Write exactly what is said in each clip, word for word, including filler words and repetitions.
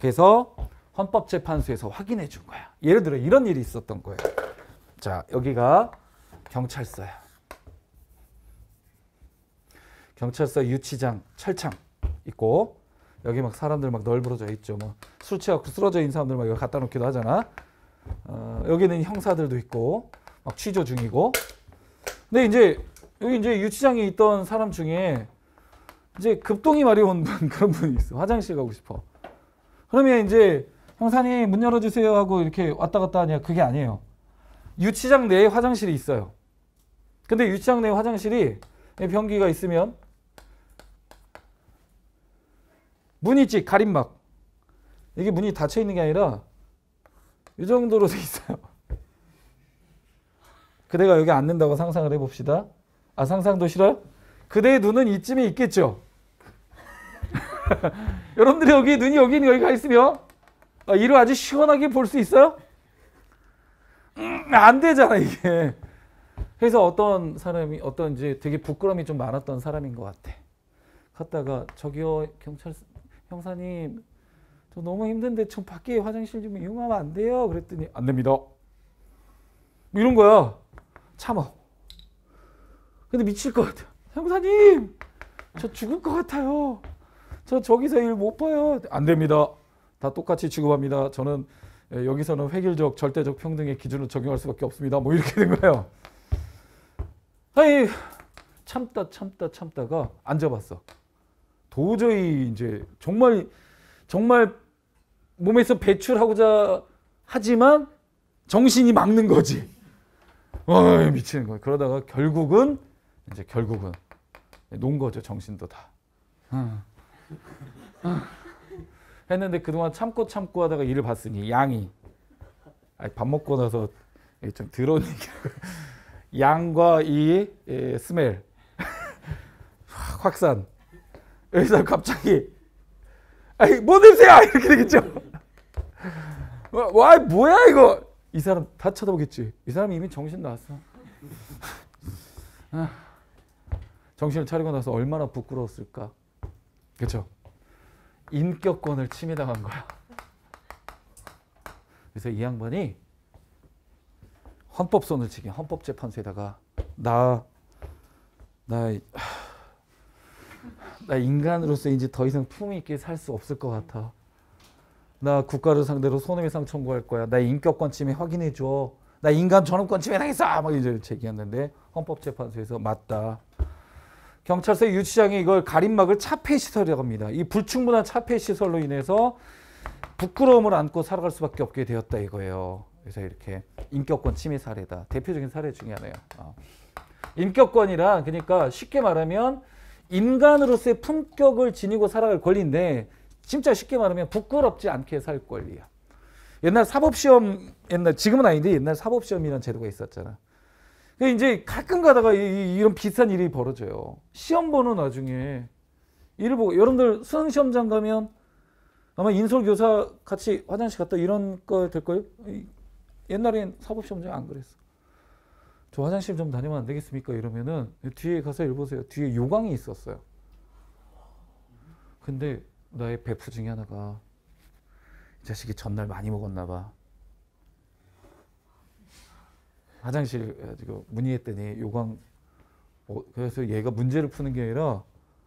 그래서 헌법재판소에서 확인해 준 거야. 예를 들어 이런 일이 있었던 거예요. 자, 여기가 경찰서야. 경찰서 유치장, 철창 있고 여기 막 사람들 막 널브러져 있죠. 뭐 술 취하고 쓰러져 있는 사람들 막 여기 갖다 놓기도 하잖아. 어, 여기는 형사들도 있고 막 취조 중이고. 근데 이제 여기 이제 유치장에 있던 사람 중에 이제 급동이 마려운 분, 그런 분이 있어. 화장실 가고 싶어. 그러면 이제 형사님 문 열어주세요 하고 이렇게 왔다 갔다 하냐? 그게 아니에요. 유치장 내에 화장실이 있어요. 근데 유치장 내에 화장실이 변기가 있으면 문이 있지, 가림막. 이게 문이 닫혀 있는 게 아니라 이 정도로 돼 있어요. 그대가 여기 앉는다고 상상을 해봅시다. 아, 상상도 싫어요? 그대의 눈은 이쯤에 있겠죠? 여러분들이 여기 눈이 여기 여기 가 있으면 아, 이를 아주 시원하게 볼 수 있어요? 음, 안 되잖아 이게. 그래서 어떤 사람이 어떤 이제 되게 부끄러움이 좀 많았던 사람인 것 같아. 갔다가 저기요 경찰 형사님 저 너무 힘든데 좀 밖에 화장실 좀 이용하면 안 돼요? 그랬더니 안 됩니다. 이런 거야. 참아. 근데 미칠 것 같아. 형사님 저 죽을 것 같아요. 저 저기서 일 못 봐요. 안 됩니다. 다 똑같이 취급합니다. 저는 여기서는 획일적 절대적 평등의 기준을 적용할 수밖에 없습니다. 뭐 이렇게 된 거예요. 아니 참다 참다 참다가 앉아봤어. 도저히 이제 정말 정말 몸에서 배출하고자 하지만 정신이 막는 거지. 어이, 미치는 거야. 그러다가 결국은 이제 결국은 논 거죠. 정신도 다. 어. 어. 했는데 그동안 참고 참고 하다가 일을 봤으니 양이 아니, 밥 먹고 나서 좀 더러운 얘기. 양과 이 에, 스멜 확산. 여기서 갑자기 아이 뭐 냄새야 이렇게 되겠죠. 와 뭐야 이거. 이 사람 다 쳐다보겠지. 이 사람 이미 정신 나왔어. 아, 정신을 차리고 나서 얼마나 부끄러웠을까. 그렇죠. 인격권을 침해당한 거야. 그래서 이 양반이 헌법손을 지kin 헌법재판소에다가 나, 나, 나 인간으로서 이제 더 이상 품위 있게 살 수 없을 것 같아. 나 국가를 상대로 손해배상 청구할 거야. 나 인격권 침해 확인해 줘. 나 인간 존엄권 침해 당했어. 막 이제 제기했는데 헌법재판소에서 맞다. 경찰서 유치장에 이걸 가림막을 차폐 시설이라고 합니다. 이 불충분한 차폐 시설로 인해서 부끄러움을 안고 살아갈 수밖에 없게 되었다 이거예요. 그래서 이렇게 인격권 침해 사례다. 대표적인 사례 중에 하나예요. 어. 인격권이란 그러니까 쉽게 말하면 인간으로서의 품격을 지니고 살아갈 권리인데 진짜 쉽게 말하면 부끄럽지 않게 살 권리야. 옛날 사법시험, 옛날 지금은 아닌데 옛날 사법시험이라는 제도가 있었잖아. 이제 가끔 가다가 이, 이런 비슷한 일이 벌어져요. 시험 보는 와중에 일을 보고 여러분들 수능시험장 가면 아마 인솔교사 같이 화장실 갔다 이런 거 될 거예요. 옛날엔 사법시험장 안 그랬어. 저 화장실 좀 다니면 안 되겠습니까? 이러면은 뒤에 가서 읽어보세요. 뒤에 요강이 있었어요. 근데 나의 베프 중에 하나가 이 자식이 전날 많이 먹었나 봐. 화장실 가지고 문의했더니 요강 어, 그래서 얘가 문제를 푸는 게 아니라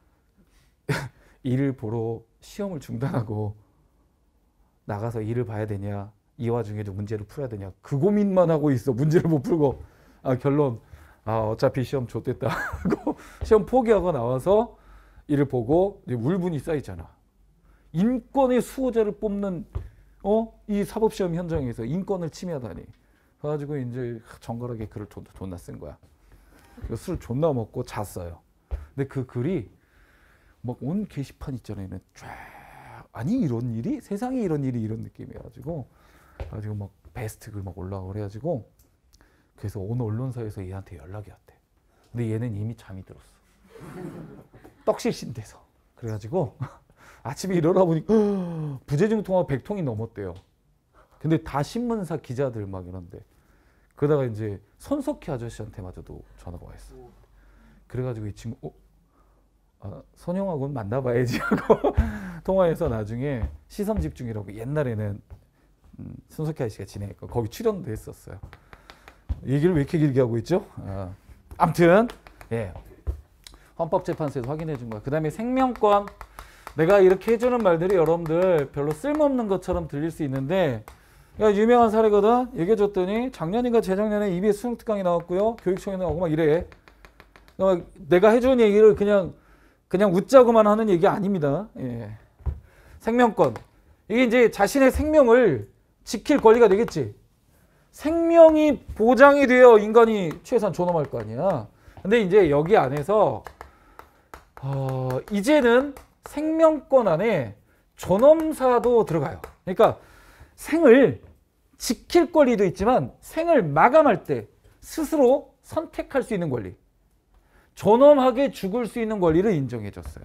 일을 보러 시험을 중단하고 나가서 일을 봐야 되냐 이 와중에도 문제를 풀어야 되냐 그 고민만 하고 있어. 문제를 못 풀고 아 결론 아 어차피 시험 좆됐다 하고 시험 포기하고 나와서 일을 보고 이제 울분이 쌓이잖아. 인권의 수호자를 뽑는 어? 이 사법시험 현장에서 인권을 침해하다니. 그래가지고 이제 정갈하게 글을 존나 쓴 거야. 술 존나 먹고 잤어요. 근데 그 글이 막 온 게시판 있잖아요. 쫙 아니 이런 일이? 세상에 이런 일이 이런 느낌이어가지고 가지고 막 베스트 글 막 올라오고 그래가지고 그래서 어느 언론사에서 얘한테 연락이 왔대. 근데 얘는 이미 잠이 들었어. 떡실신 돼서. 그래가지고 아침에 일어나 보니까 부재중 통화 백 통이 넘었대요. 근데 다 신문사 기자들 막 이런데 그러다가 이제 손석희 아저씨한테마저도 전화가 와 있어. 그래가지고 이 친구 어? 어, 손용하고는 만나봐야지 하고 통화해서 나중에 시선 집중이라고 옛날에는 음, 손석희 아저씨가 진행했고 거기 출연도 했었어요. 얘기를 왜 이렇게 길게 하고 있죠? 어. 아무튼 예. 헌법재판소에서 확인해 준 거야. 그 다음에 생명권. 내가 이렇게 해주는 말들이 여러분들 별로 쓸모없는 것처럼 들릴 수 있는데 야, 유명한 사례거든. 얘기해줬더니 작년인가 재작년에 이비에스 수능특강이 나왔고요. 교육청에 나오고 막 이래. 어, 내가 해주는 얘기를 그냥 그냥 웃자고만 하는 얘기 아닙니다. 예. 생명권. 이게 이제 자신의 생명을 지킬 권리가 되겠지. 생명이 보장이 되어 인간이 최소한 존엄할 거 아니야. 근데 이제 여기 안에서 어, 이제는 생명권 안에 존엄사도 들어가요. 그러니까 생을 지킬 권리도 있지만 생을 마감할 때 스스로 선택할 수 있는 권리. 존엄하게 죽을 수 있는 권리를 인정해 줬어요.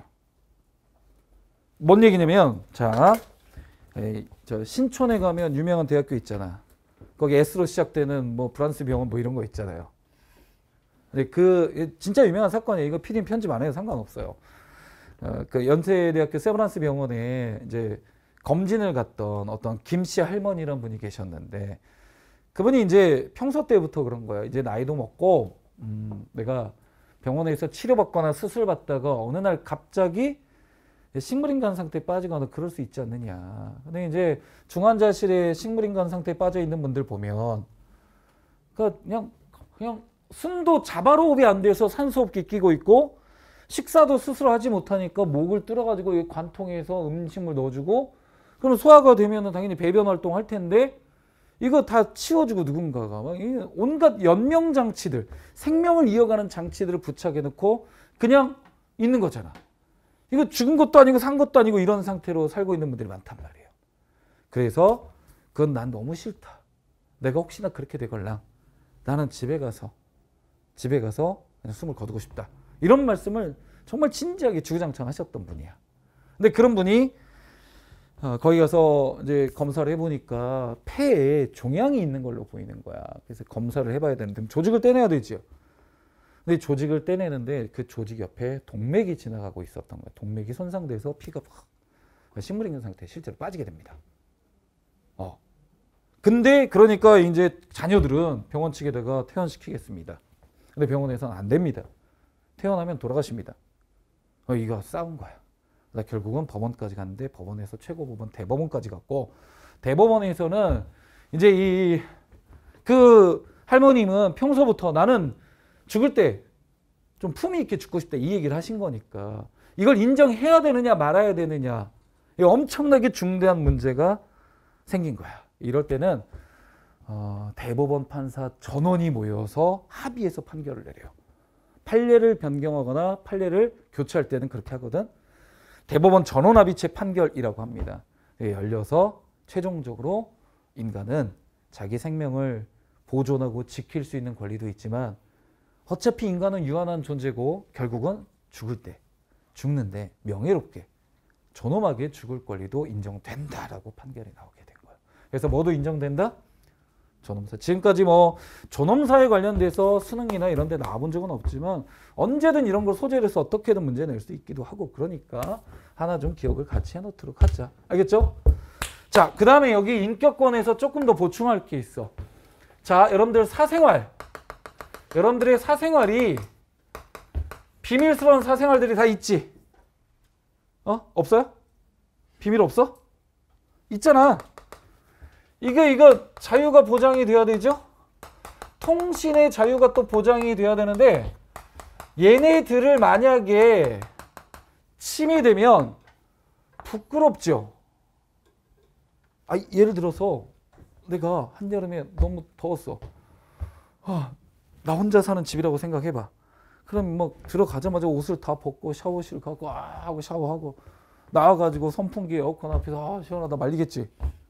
뭔 얘기냐면 자, 에이, 저 신촌에 가면 유명한 대학교 있잖아. 거기 S로 시작되는 뭐 프랑스 병원 뭐 이런 거 있잖아요. 근데 그 진짜 유명한 사건이에요. 이거 피디님 편집 안 해도 상관없어요. 어, 그 연세대학교 세브란스 병원에 이제 검진을 갔던 어떤 김씨 할머니란 분이 계셨는데 그분이 이제 평소 때부터 그런 거야. 이제 나이도 먹고 음, 내가 병원에서 치료받거나 수술받다가 어느 날 갑자기 식물인간 상태에 빠지거나 그럴 수 있지 않느냐. 근데 이제 중환자실에 식물인간 상태에 빠져 있는 분들 보면 그냥 그냥 숨도 자바로 안 돼서 산소호흡기 끼고 있고 식사도 스스로 하지 못하니까 목을 뚫어가지고 관통해서 음식물 넣어주고 그럼 소화가 되면 당연히 배변 활동 할 텐데 이거 다 치워주고 누군가가 막 온갖 연명장치들 생명을 이어가는 장치들을 부착해 놓고 그냥 있는 거잖아. 이거 죽은 것도 아니고 산 것도 아니고 이런 상태로 살고 있는 분들이 많단 말이에요. 그래서 그건 난 너무 싫다. 내가 혹시나 그렇게 되걸랑 나는 집에 가서 집에 가서 그냥 숨을 거두고 싶다. 이런 말씀을 정말 진지하게 주구장창 하셨던 분이야. 근데 그런 분이 어, 거기 가서 이제 검사를 해보니까 폐에 종양이 있는 걸로 보이는 거야. 그래서 검사를 해봐야 되는데 조직을 떼내야 되죠. 근데 조직을 떼내는데 그 조직 옆에 동맥이 지나가고 있었던 거야. 동맥이 손상돼서 피가 확 식물인간 상태에 실제로 빠지게 됩니다. 어. 근데 그러니까 이제 자녀들은 병원 측에다가 퇴원시키겠습니다. 근데 병원에서는 안 됩니다. 퇴원하면 돌아가십니다. 어, 이거 싸운 거야. 그래서 결국은 법원까지 갔는데 법원에서 최고법원 대법원까지 갔고 대법원에서는 이제 이 그 할머님은 평소부터 나는 죽을 때 좀 품위 있게 죽고 싶다 이 얘기를 하신 거니까 이걸 인정해야 되느냐 말아야 되느냐 이 엄청나게 중대한 문제가 생긴 거야. 이럴 때는 어, 대법원 판사 전원이 모여서 합의해서 판결을 내려요. 판례를 변경하거나 판례를 교체할 때는 그렇게 하거든. 대법원 전원합의체 판결이라고 합니다. 열려서 최종적으로 인간은 자기 생명을 보존하고 지킬 수 있는 권리도 있지만 어차피 인간은 유한한 존재고 결국은 죽을 때, 죽는데 명예롭게 존엄하게 죽을 권리도 인정된다라고 판결이 나오게 된 거예요. 그래서 뭐도 인정된다? 존엄사. 지금까지 뭐 존엄사에 관련돼서 수능이나 이런 데 나와본 적은 없지만 언제든 이런 걸 소재로 해서 어떻게든 문제 낼 수 있기도 하고 그러니까 하나 좀 기억을 같이 해놓도록 하자. 알겠죠? 자, 그 다음에 여기 인격권에서 조금 더 보충할 게 있어. 자, 여러분들 사생활. 여러분들의 사생활이 비밀스러운 사생활들이 다 있지? 어? 없어요? 비밀 없어? 있잖아. 이게 이거 자유가 보장이 돼야 되죠? 통신의 자유가 또 보장이 돼야 되는데 얘네들을 만약에 침해되면 부끄럽죠. 아, 예를 들어서 내가 한여름에 너무 더웠어. 아, 나 혼자 사는 집이라고 생각해봐. 그럼 뭐 들어가자마자 옷을 다 벗고 샤워실 가고 아 하고 샤워하고 나와가지고 선풍기 에어컨 앞에서 아 시원하다 말리겠지.